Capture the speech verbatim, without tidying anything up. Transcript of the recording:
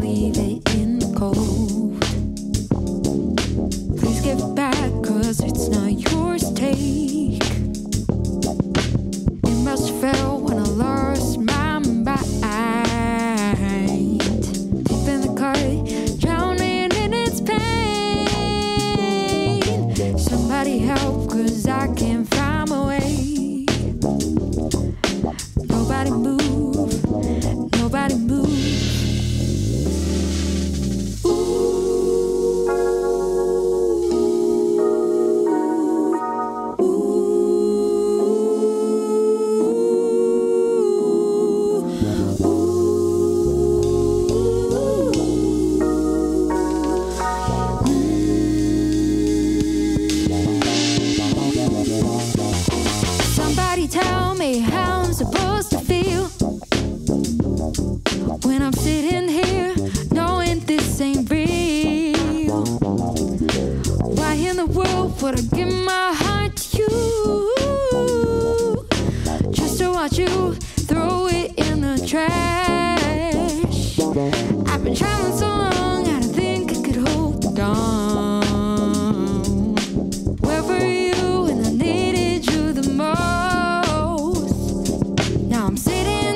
leave it in the cold. Please get back, cause it's not yours to take. It must have fell when I lost my mind. Deep in the cut, drowning in its pain. Somebody help, cause I can't find my way. Nobody move, nobody move. Somebody tell me how I'm supposed to feel when I'm sitting here knowing this ain't real. Why in the world would I give my heart to you just to watch you throw it in the trash? I've been traveling so long, I didn't think I could hold on. Where were you when I needed you the most? Now I'm sitting